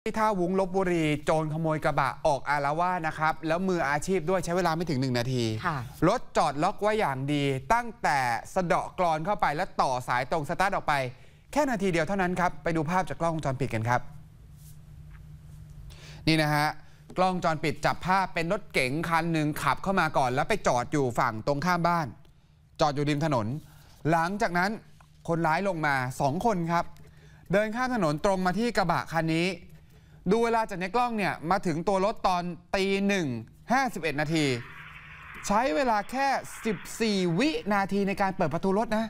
ที่ท่าวุ้งลพบุรีโจรขโมยกระบะออกอาละวาดนะครับแล้วมืออาชีพด้วยใช้เวลาไม่ถึง1 นาทีรถจอดล็อกไว้อย่างดีตั้งแต่สะเดาะกลอนเข้าไปแล้วต่อสายตรงสตาร์ทออกไปแค่นาทีเดียวเท่านั้นครับไปดูภาพจากกล้องวงจรปิดกันครับนี่นะฮะกล้องวงจรปิดจับภาพเป็นรถเก๋งคันหนึ่งขับเข้ามาก่อนแล้วไปจอดอยู่ฝั่งตรงข้ามบ้านจอดอยู่ริมถนนหลังจากนั้นคนร้ายลงมา2 คนครับเดินข้ามถนนตรงมาที่กระบะคันนี้ดูเวลาจากในกล้องเนี่ยมาถึงตัวรถตอน1:51 นาทีใช้เวลาแค่14 วินาทีในการเปิดประตูรถนะ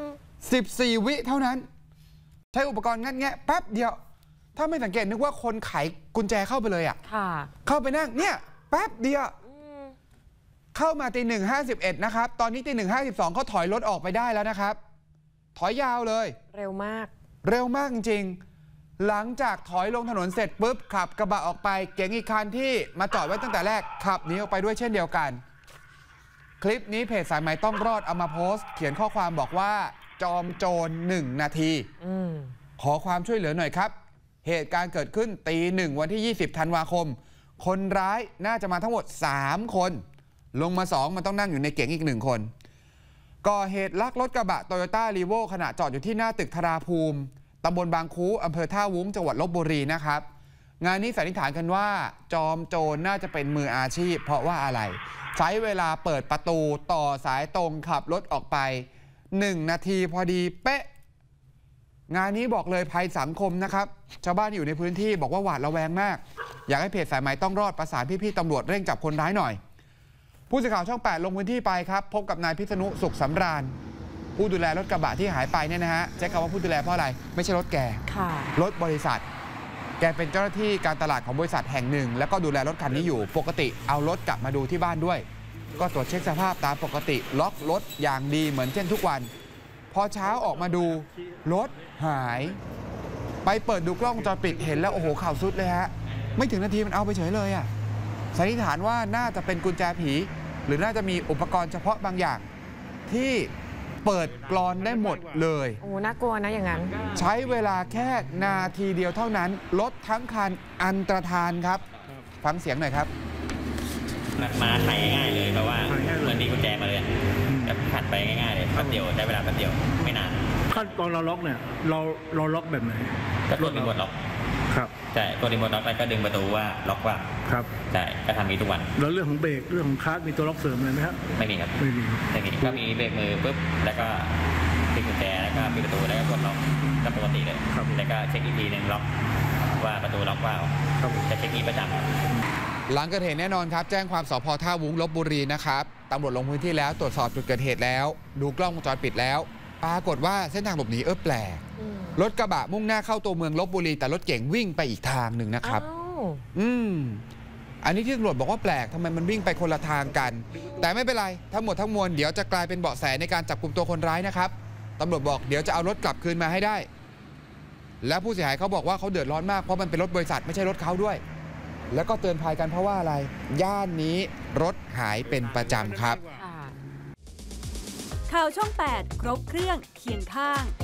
14 วิเท่านั้นใช้อุปกรณ์งัดแงะแป๊บเดียวถ้าไม่สังเกตนึกว่าคนไขกุญแจเข้าไปเลยอ่ะเข้าไปนั่งเนี่ยแป๊บเดียวเข้ามา1:51นะครับตอนนี้1:52เขาถอยรถออกไปได้แล้วนะครับถอยยาวเลยเร็วมากจริงหลังจากถอยลงถนนเสร็จปุ๊บขับกระบะออกไปเก๋งอีกคันที่มาจอดไว้ตั้งแต่แรกขับหนีออกไปด้วยเช่นเดียวกันคลิปนี้เพจสายไหมต้องรอดเอามาโพสต์เขียนข้อความบอกว่าจอมโจร1 นาทีขอความช่วยเหลือหน่อยครับเหตุการณ์เกิดขึ้น1:00วันที่20 ธันวาคมคนร้ายน่าจะมาทั้งหมด3 คนลงมา2มันต้องนั่งอยู่ในเก๋งอีก1 คนก่อเหตุลักรถกระบะโตโยต้ารีโวขณะจอดอยู่ที่หน้าตึกธราภูมิตำบลบางคูอำเภอท่าวุ้งจังหวัดลพบุรีนะครับงานนี้สันนิษฐานกันว่าจอมโจรน่าจะเป็นมืออาชีพเพราะว่าอะไรใช้เวลาเปิดประตูต่อสายตรงขับรถออกไป1 นาทีพอดีเป๊ะงานนี้บอกเลยภัยสังคมนะครับชาวบ้านที่อยู่ในพื้นที่บอกว่าหวาดระแวงมากอยากให้เพจสายไหมต้องรอดประสานพี่ๆตำรวจเร่งจับคนร้ายหน่อยผู้สื่อข่าวช่อง 8ลงพื้นที่ไปครับพบกับนายพิษณุสุขสำราญผู้ดูแลรถกระบะที่หายไปเนี่ยนะฮะใช้คำว่าผู้ดูแลเพราะอะไรไม่ใช่รถแกรถบริษัทแกเป็นเจ้าหน้าที่การตลาดของบริษัทแห่งหนึ่งแล้วก็ดูแลรถคันนี้อยู่ปกติเอารถกลับมาดูที่บ้านด้วยก็ตรวจเช็คสภาพตามปกติล็อกรถอย่างดีเหมือนเช่นทุกวันพอเช้าออกมาดูรถหายไปเปิดดูกล้องวงจรปิดเห็นแล้วโอ้โหข่าวสุดเลยฮะไม่ถึงนาทีมันเอาไปเฉยเลยอ่ะสันนิษฐานว่าน่าจะเป็นกุญแจผีหรือน่าจะมีอุปกรณ์เฉพาะบางอย่างที่เปิดกลอนได้หมดเลยโอ้น่ากลัวนะอย่างนั้นใช้เวลาแค่นาทีเดียวเท่านั้นรถทั้งคันอันตรธานครับฟังเสียงหน่อยครับมาไขง่ายเลยเพราะว่ามันมีกุญแจมาเลยแบบขัดไปง่ายๆเลยแป๊บเดียวใช้เวลาแป๊บเดียวไม่นานขั้นตอนเราล็อกเนี่ยเราล็อกแบบไหนก็กดรีโมทล็อกครับใช่กดรีโมทล็อกแล้วก็ดึงประตูว่าล็อกว่าครับใช่ก็ทำนี้ทุกวันแล้วเรื่องของเบรกเรื่องของคลัตช์มีตัวล็อกเสริมอะไรไหมครับไม่มีครับไม่มีก็มีเบรกมือปุ๊บแล้วก็ปิดกุญแจแล้วก็ปิดประตูแล้วก็กดล็อกก็ปกติเลยแล้วก็เช็คอีกทีนึงล็อกว่าประตูล็อกว่าจะเช็คนี้ประจำหลังเกิดเหตุแน่นอนครับแจ้งความสพ.ท่าวุ้งลพบุรีนะครับตำรวจลงพื้นที่แล้วตรวจสอบจุดเกิดเหตุแล้วดูกล้องวงจรปิดแล้วปรากฏว่าเส้นทางหลบหนีแปลกรถกระบะมุ่งหน้าเข้าตัวเมืองลพบุรีแต่รถเก๋งวิ่งไปอีกทางหนึ่งนะครับอันนี้ที่ตำรวจบอกว่าแปลกทำไมมันวิ่งไปคนละทางกันแต่ไม่เป็นไรทั้งหมดทั้งมวลเดี๋ยวจะกลายเป็นเบาะแสในการจับกุมตัวคนร้ายนะครับตำรวจบอกเดี๋ยวจะเอารถกลับคืนมาให้ได้และผู้เสียหายเขาบอกว่าเขาเดือดร้อนมากเพราะมันเป็นรถบริษัทไม่ใช่รถเขาด้วยแล้วก็เตือนภัยกันเพราะว่าอะไรย่านนี้รถหายเป็นประจำครับข่าวช่อง 8 ครบเครื่องเคียงข้าง